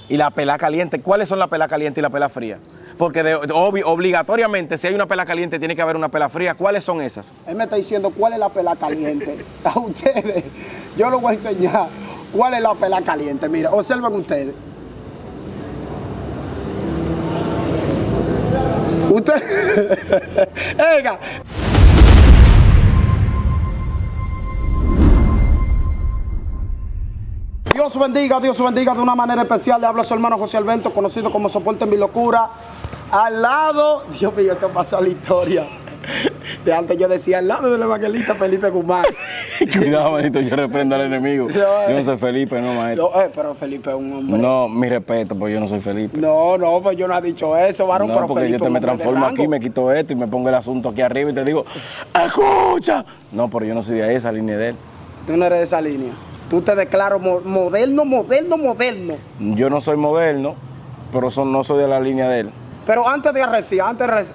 y la pelá caliente. ¿Cuáles son la pelá caliente y la pelá fría? Porque obligatoriamente, si hay una pela caliente, tiene que haber una pela fría. ¿Cuáles son esas? Él me está diciendo cuál es la pela caliente. A ustedes, yo les voy a enseñar cuál es la pela caliente. Mira, observen ustedes. Venga. Dios bendiga de una manera especial. Le habla a su hermano José Alberto, conocido como Soporte en mi locura. Al lado, Dios mío, esto pasó a la historia. De antes yo decía, al lado del evangelista Felipe Guzmán. Cuidado, manito, yo reprendo al enemigo. Yo no soy Felipe, no, maestro. No, pero Felipe es un hombre. No, mi respeto, pues yo no soy Felipe. No, pues yo no he dicho eso, varón, no, pero porque Felipe yo te me transformo aquí, me quito esto y me pongo el asunto aquí arriba y te digo, ¡escucha! No, pero yo no soy de esa línea de él. Tú no eres de esa línea. Tú te declaras moderno. Yo no soy moderno, pero no soy de la línea de él. Pero antes de arreciar,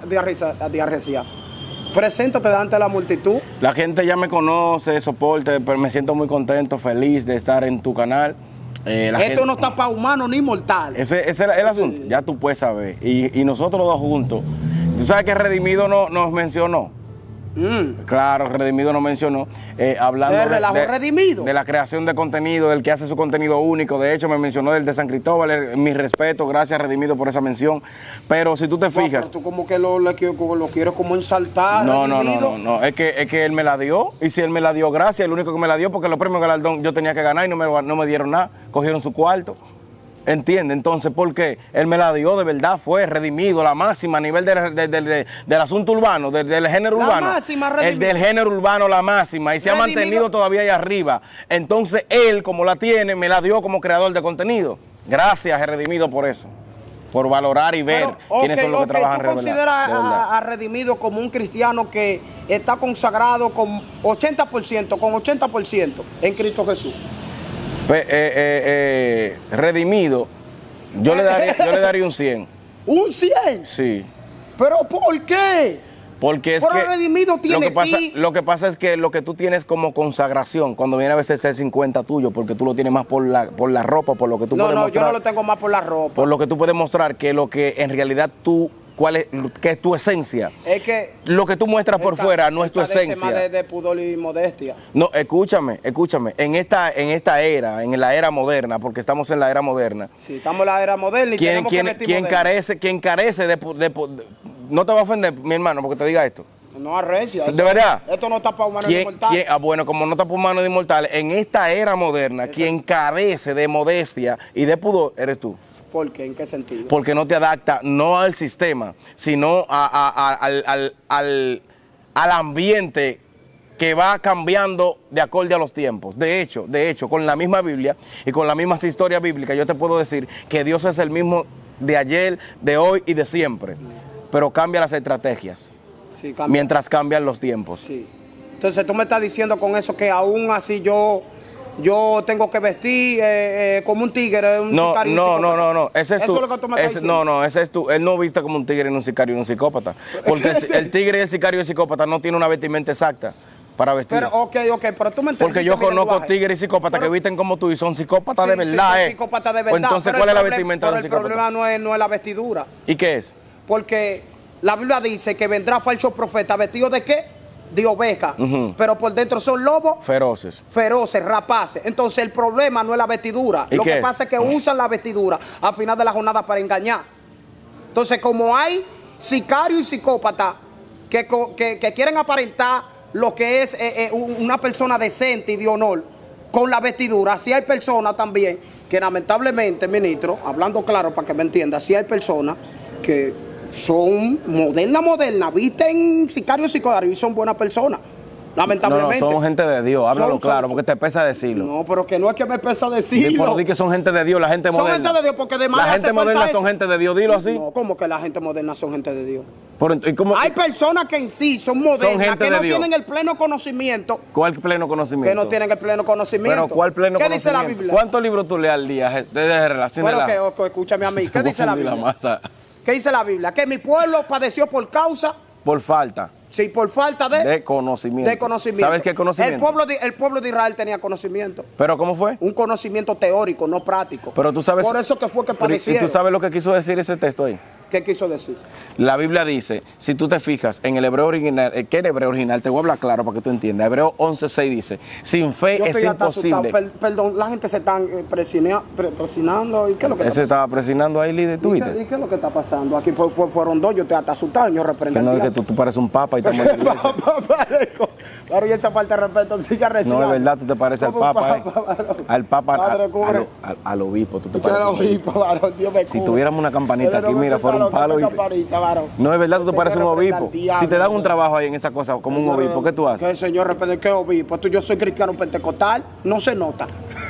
preséntate delante de la multitud. La gente ya me conoce, Soporte, pero me siento muy contento, feliz de estar en tu canal. Esto no está para humanos ni mortales. Ese es el asunto, ya tú puedes saber. Y nosotros los dos juntos. Tú sabes que Redimido nos mencionó. Claro, Redimido nos mencionó, hablando de la creación de contenido, del que hace su contenido único. De hecho, me mencionó del de San Cristóbal. Mi respeto, gracias Redimido por esa mención. Pero si tú te fijas... Pero tú como que lo quieres como ensaltar. No. Es que él me la dio. Y si él me la dio, gracias. El único que me la dio, porque los premios galardón yo tenía que ganar y no me dieron nada. Cogieron su cuarto. ¿Entiende? Entonces, ¿por qué? Él me la dio, de verdad, fue Redimido, la máxima a nivel del asunto urbano, del género urbano. La máxima, Redimido. El del género urbano, la máxima, y se ha mantenido todavía ahí arriba. Entonces, él, como la tiene, me la dio como creador de contenido. Gracias, Redimido, por eso. Por valorar y ver quiénes son los que trabajan. ¿Tú consideras a Redimido como un cristiano que está consagrado con 80% en Cristo Jesús? Redimido, yo le daría un 100. ¿Un 100? Sí. ¿Pero por qué? Porque es que Redimido tiene lo que pasa es que lo que tú tienes como consagración, cuando viene a veces el 50 tuyo, porque tú lo tienes más por la ropa, por lo que tú puedes mostrar. No, yo no lo tengo más por la ropa. Por lo que tú puedes mostrar, que lo que en realidad ¿qué es tu esencia? Es que lo que tú muestras por fuera no es tu esencia. De pudor y modestia. No, escúchame. En esta era, en la era moderna, porque estamos en la era moderna. Sí, estamos en la era moderna y tenemos que vestir moderno. Quien carece no te va a ofender, mi hermano, porque te diga esto. No arrecia. ¿De verdad? Esto no está para humanos inmortales. Bueno, como no está para humanos inmortales, en esta era moderna, quien carece de modestia y de pudor eres tú. ¿Por qué? ¿En qué sentido? Porque no te adapta, no al sistema, sino al ambiente que va cambiando de acorde a los tiempos. De hecho, con la misma Biblia y con las mismas historias bíblicas, yo te puedo decir que Dios es el mismo de ayer, de hoy y de siempre, pero cambia las estrategias, sí, mientras cambian los tiempos. Sí. Entonces tú me estás diciendo con eso que aún así yo tengo que vestir como un tigre, un sicario. No. Ese es tú. Eso es lo que tú me estás diciendo. No, ese es tú. Él no viste como un tigre, un sicario y un psicópata. Porque el tigre, el sicario y el psicópata no tienen una vestimenta exacta para vestir. Pero, pero tú me entiendes. Porque yo conozco tigres y psicópatas que visten como tú y son psicópatas de verdad. Sí, psicópatas de verdad. Pues entonces, ¿cuál es la vestimenta de un psicópata? El problema no es la vestidura. ¿Y qué es? Porque la Biblia dice que vendrá falso profeta vestido de ¿qué? De oveja, pero por dentro son lobos feroces, rapaces. Entonces el problema no es la vestidura. Lo que pasa es que usan la vestidura al final de la jornada para engañar. Entonces, como hay sicarios y psicópatas que quieren aparentar lo que es una persona decente y de honor con la vestidura, así hay personas también que lamentablemente, ministro, hablando claro para que me entienda, así hay personas que son moderna, visten sicarios y son buenas personas. Lamentablemente. No, son gente de Dios, háblalo claro, porque te pesa decirlo. No, pero que no es que me pesa decirlo. Por di que son gente de Dios, la gente moderna. Son gente de Dios, porque de la gente moderna son gente de Dios, dilo así. No, ¿cómo que la gente moderna son gente de Dios? Hay personas que en sí son modernas, que no tienen el pleno conocimiento. ¿Cuál pleno conocimiento? Que no tienen el pleno conocimiento. ¿Pero cuál pleno conocimiento? ¿Qué dice la Biblia? ¿Cuántos libros tú lees al día de relación? Bueno, escúchame a mí. ¿Qué dice la Biblia? ¿Qué dice la Biblia? Que mi pueblo padeció por causa... Por falta. Sí, por falta de conocimiento. De conocimiento. ¿Sabes qué conocimiento? El pueblo de Israel tenía conocimiento. ¿Pero cómo fue? Un conocimiento teórico, no práctico. Pero tú sabes. Por eso que fue que padecieron. ¿Y tú sabes lo que quiso decir ese texto ahí? ¿Qué quiso decir? La Biblia dice, si tú te fijas en el hebreo original, ¿qué es el hebreo original? Te voy a hablar claro para que tú entiendas. Hebreo 11:6 dice, sin fe es imposible. Perdón, la gente se está presionando. ¿Y qué es lo que ¿Ese estaba presionando ahí, líder Twitter? ¿Y qué es lo que está pasando? Aquí fueron dos, yo te hasta asustado, yo reprendí. Que no, es que tú pareces un papa y te mueres. Claro, y esa falta de respeto sigue recién. No, es verdad, tú te pareces al papa. Al papa, al obispo, tú te pareces. Al obispo, varón, Dios me si tuviéramos una campanita aquí, mira, fuera un palo. No, es verdad, tú te pareces un obispo. Si te dan un trabajo ahí en esa cosa, como un obispo, ¿qué tú haces? ¿Qué, señor? ¿Qué obispo? Yo soy cristiano pentecostal, no se nota.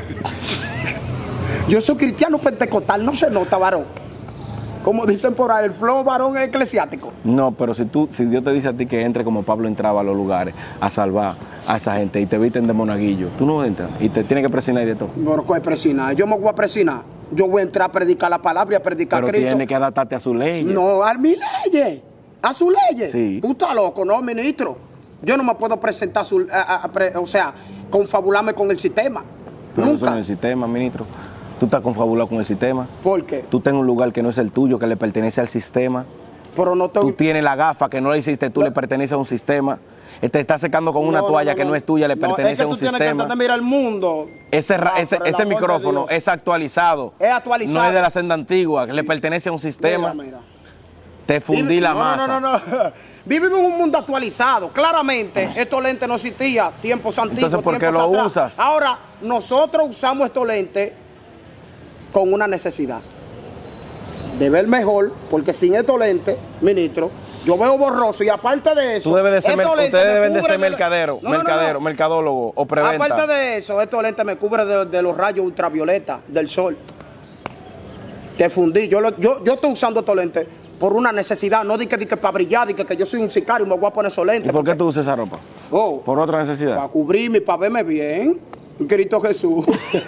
Yo soy cristiano pentecostal, no se nota, varón. Como dicen por ahí, el flow varón es eclesiástico. No, pero si Dios te dice a ti que entre como Pablo entraba a los lugares a salvar a esa gente y te visten de monaguillo, tú no entras y te tienes que presionar y de todo. No, ¿cuál presionar? Yo me voy a presionar. Yo voy a entrar a predicar la palabra y a predicar a Cristo. Pero tienes que adaptarte a sus leyes. No, a mis leyes. ¿A sus leyes? Sí. Tú estás loco, ¿no, ministro? Yo no me puedo presentar, o sea, confabularme con el sistema. Pero nunca. Eso no es el sistema, ministro. Tú estás confabulado con el sistema. ¿Por qué? Tú estás en un lugar que no es el tuyo, que le pertenece al sistema. Pero no te... Tú tienes la gafa que no le hiciste tú, le pertenece a un sistema. Te estás secando con una toalla que no es tuya, le pertenece a un sistema. Tienes que entender, mira el mundo. Ese micrófono es actualizado. Es actualizado. No es de la senda antigua, que le pertenece a un sistema. Mira. Te fundí la masa. No. Vivimos en un mundo actualizado. Claramente, estos lentes no existían tiempos antiguos. Entonces, ¿por qué lo usas? Ahora, nosotros usamos estos lentes con una necesidad de ver mejor, porque sin estos lentes, ministro, yo veo borroso y aparte de eso... Ustedes deben de ser mercadólogo o preventa. Aparte de eso, estos lentes me cubren de los rayos ultravioleta del sol. Te fundí. Yo estoy usando estos lentes por una necesidad, no di que para brillar, di que yo soy un sicario y me voy a poner esos lentes. ¿Y por qué tú usas esa ropa? ¿Por otra necesidad? Para cubrirme, para verme bien. Cristo Jesús.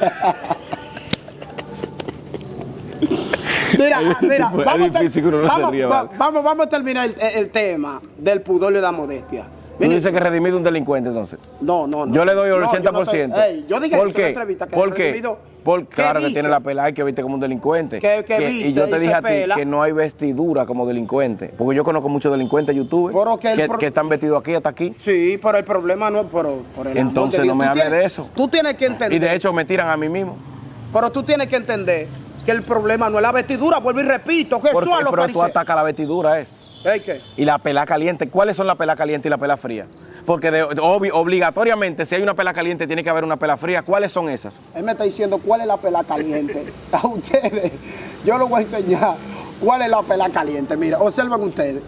Mira, vamos a terminar el tema del pudor y la modestia. ¿Tú dices que redimido un delincuente entonces? No. Yo le doy el 80%. Yo dije ¿Por eso qué? en la entrevista. ¿Por qué? Claro que tiene la pelada y que viste como un delincuente. Y yo te dije a ti que no hay vestidura como delincuente. Porque yo conozco muchos delincuentes youtubers que están vestidos aquí hasta aquí. Sí, pero el problema no es por el entonces no me hables de eso. Tú tienes que entender. Y de hecho me tiran a mí mismo. Pero tú tienes que entender que el problema no es la vestidura, vuelvo y repito. Que pero tú atacas la vestidura, es. ¿Qué? Y la pelada caliente. ¿Cuáles son la pelada caliente y la pelada fría? Porque obligatoriamente, si hay una pela caliente, tiene que haber una pela fría. ¿Cuáles son esas? Él me está diciendo cuál es la pela caliente. A ustedes, yo les voy a enseñar cuál es la pela caliente. Mira, observen ustedes.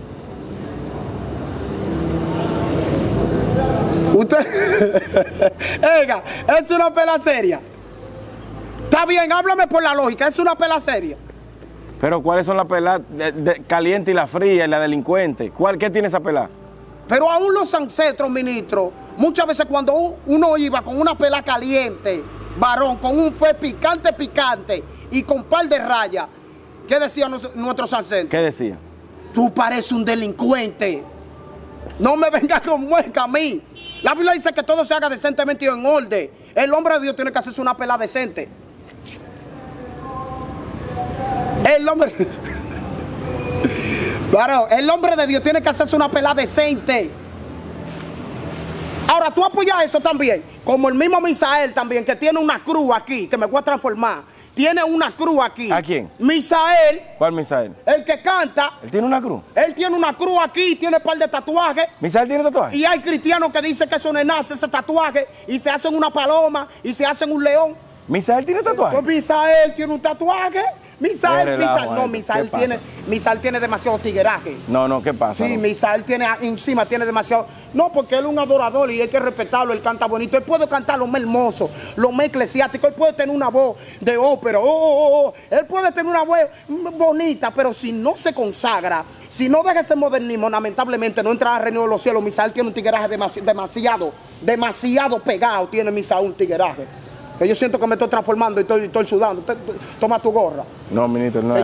Oiga, es una pela seria. Está bien, háblame por la lógica, es una pela seria. Pero ¿cuáles son las pelas caliente y la fría y la delincuente? ¿Qué tiene esa pelada? Pero aún los ancestros, ministro, muchas veces cuando uno iba con una pela caliente, varón, con un fe picante y con par de rayas, ¿qué decían nuestros ancestros? ¿Qué decían? Tú pareces un delincuente. No me vengas con mueca a mí. La Biblia dice que todo se haga decentemente y en orden. El hombre de Dios tiene que hacerse una pela decente. El hombre de Dios tiene que hacerse una pelada decente. Ahora, tú apoyas eso también. Como el mismo Misael también, que tiene una cruz aquí, que me voy a transformar. Tiene una cruz aquí. ¿A quién? Misael. ¿Cuál Misael? El que canta. ¿Él tiene una cruz? Él tiene una cruz aquí, tiene un par de tatuajes. ¿Misael tiene tatuajes? Y hay cristianos que dicen que eso no nace, ese tatuaje, y se hacen una paloma, y se hacen un león. ¿Misael tiene tatuajes? Pues Misael tiene un tatuaje. Misael tiene demasiado tigueraje. No, ¿qué pasa? Sí, Misael tiene demasiado. No, porque él es un adorador y hay que respetarlo, él canta bonito. Él puede cantar lo más hermoso, lo más eclesiástico, él puede tener una voz de ópera, él puede tener una voz bonita, pero si no se consagra, si no deja ese modernismo, lamentablemente no entra al reino de los cielos. Misael tiene un tigueraje demasiado pegado, tiene Misael un tigueraje. Que yo siento que me estoy transformando y estoy sudando. Toma tu gorra. No, ministro, no.